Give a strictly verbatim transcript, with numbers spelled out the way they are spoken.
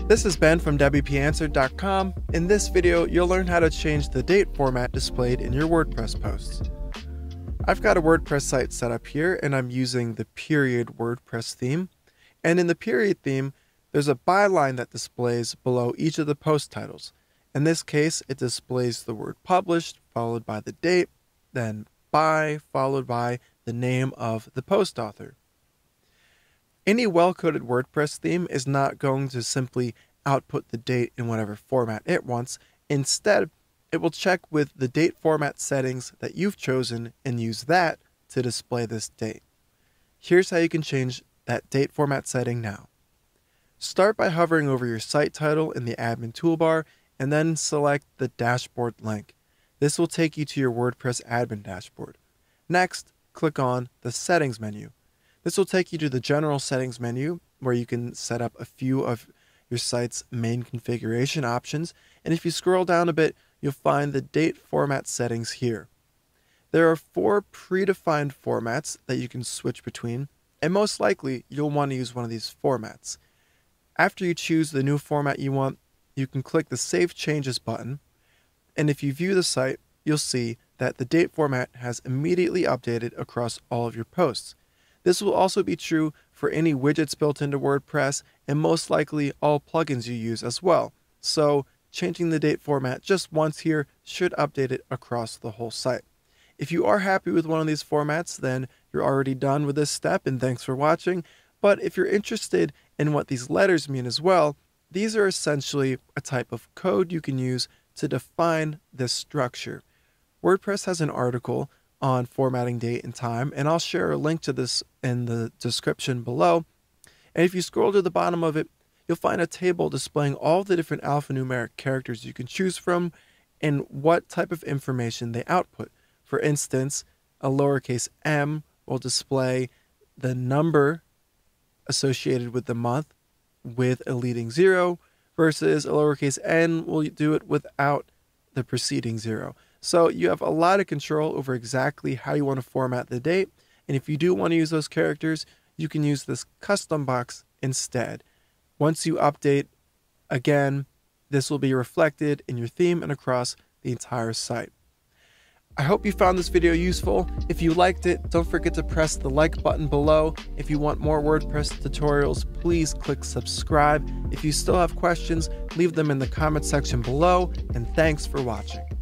This is Ben from W P Answered dot com. In this video, you'll learn how to change the date format displayed in your WordPress posts. I've got a WordPress site set up here, and I'm using the period WordPress theme. And in the period theme, there's a byline that displays below each of the post titles. In this case, it displays the word published, followed by the date, then by, followed by the name of the post author. Any well-coded WordPress theme is not going to simply output the date in whatever format it wants. Instead, it will check with the date format settings that you've chosen and use that to display this date. Here's how you can change that date format setting now. Start by hovering over your site title in the admin toolbar and then select the dashboard link. This will take you to your WordPress admin dashboard. Next, click on the settings menu. This will take you to the general settings menu where you can set up a few of your site's main configuration options. And if you scroll down a bit, you'll find the date format settings here. There are four predefined formats that you can switch between, and most likely you'll want to use one of these formats. After you choose the new format you want, you can click the Save Changes button, and if you view the site, you'll see that the date format has immediately updated across all of your posts. This will also be true for any widgets built into WordPress and most likely all plugins you use as well. So changing the date format just once here should update it across the whole site. If you are happy with one of these formats, then you're already done with this step and thanks for watching. But if you're interested in what these letters mean as well, these are essentially a type of code you can use to define this structure. WordPress has an article on formatting date and time, and I'll share a link to this in the description below. And if you scroll to the bottom of it, you'll find a table displaying all the different alphanumeric characters you can choose from and what type of information they output. For instance, a lowercase m will display the number associated with the month with a leading zero, versus a lowercase n will do it without the preceding zero. So you have a lot of control over exactly how you want to format the date. And if you do want to use those characters, you can use this custom box instead. Once you update, again, this will be reflected in your theme and across the entire site. I hope you found this video useful. If you liked it, don't forget to press the like button below. If you want more WordPress tutorials, please click subscribe. If you still have questions, leave them in the comment section below, and thanks for watching.